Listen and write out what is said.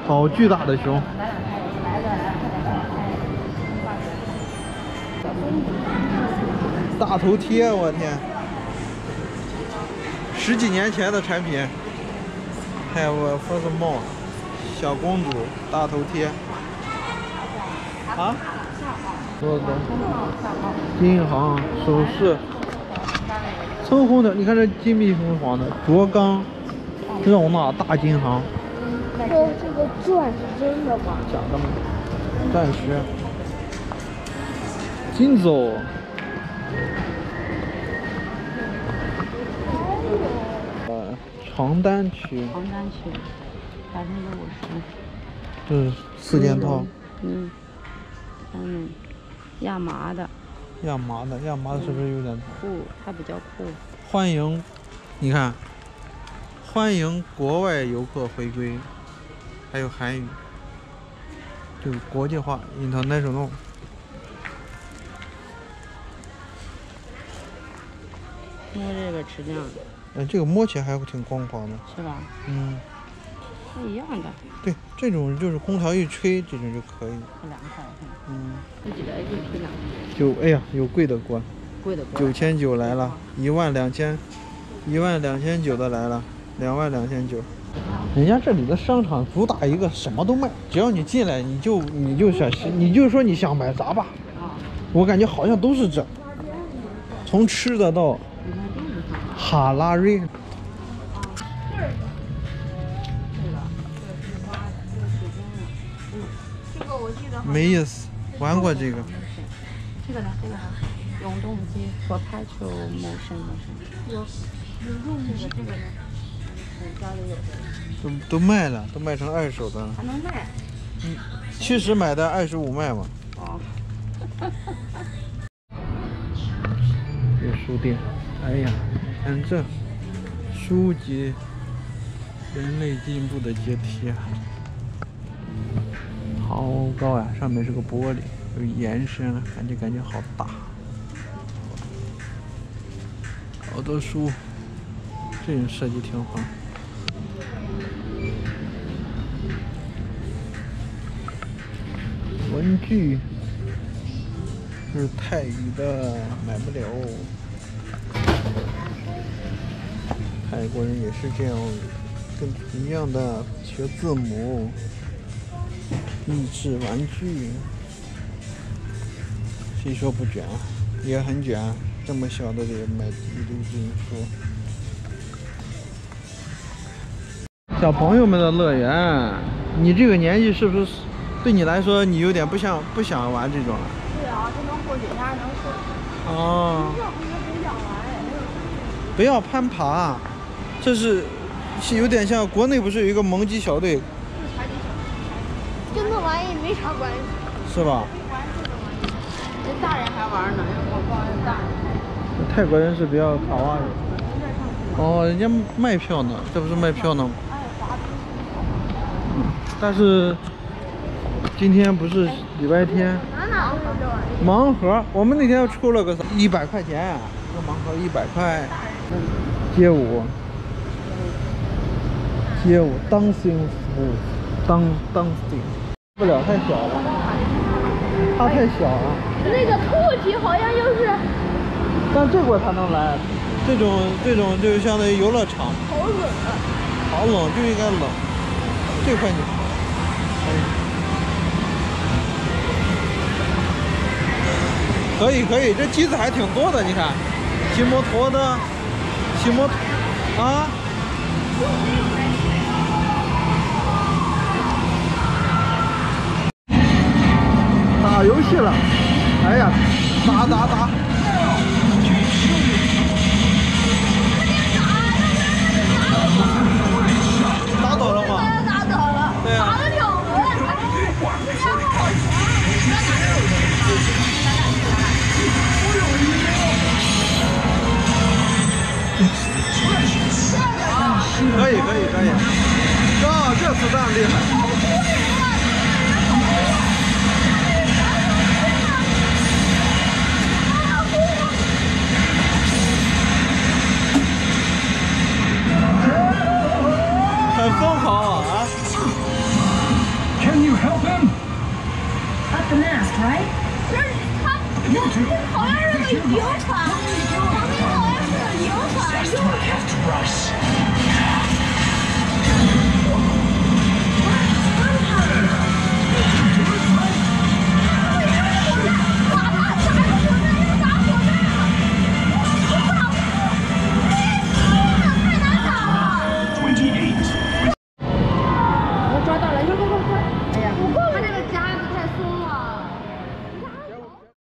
好巨大的熊！大头贴，我天！10几年前的产品。还有我 First Mall 小公主大头贴。啊？多少？金行首饰，橙红的，你看这金碧辉煌的卓钢肉纳大金行。 这个钻是真的吗？ 假的吗？钻石。金走。床单区。 床单区，50%。 这是4件套。 亚麻的。 亚麻的是不是有点酷？它比较酷。 欢迎，你看，欢迎国外游客回归，还有韩语，就国际化 ，international。 摸这个质量。 这个摸起来还挺光滑的。 是吧？是一样的。 对，这种就是空调一吹，这种就可以。 不凉快。自己的一批 9，哎呀，有贵的锅。 贵的锅。 9900来了，12900的来了，22900。人家这里的商场主打一个什么都卖，只要你进来，你就说你想买啥吧。我感觉好像都是这，从吃的到哈拉瑞。没意思，玩过这个。 这个呢？永动机，Perpetual Motion。有这个呢？家里有的。 都卖了，都卖成2手的了。 还能卖 ？70买的，25卖嘛。这书店，哎呀，看这书籍，人类进步的阶梯啊！好高呀，上面是个玻璃，有延伸了，感觉好大，好多书，这种设计挺好。文具，这是泰语的，买不了。泰国人也是这样，跟一样的学字母。益智玩具，谁说不卷？也很卷，这么小的也买一堆这种书。小朋友们的乐园，你这个年纪是不是对你来说，你有点不想玩这种了？ 对啊，这能过节呀，能过。 不要攀爬，这是有点像国内不是有一个萌鸡小队？ 跟那玩意没啥关系， 是吧？ 人大人还玩呢，我抱人大人。 泰国人是比较卡哇伊。人家卖票呢，这不是卖票呢吗？但是今天不是礼拜天，盲盒，我们那天抽了个100块钱，这个盲盒100块。街舞，dancing dancing。不了，太小了，它太小了。 那个兔体好像又是， 但这会它能来，这种就相当于游乐场。 好冷啊！ 好冷，就应该冷。这块你，可以，这机子还挺多的，你看，骑摩托的，啊。打游戏了，哎呀，打！打倒了吗？ 打倒了， 对啊。 打了2轮，这样好强。 可以，这子弹厉害。很疯狂啊！ 这是他好像是个游船。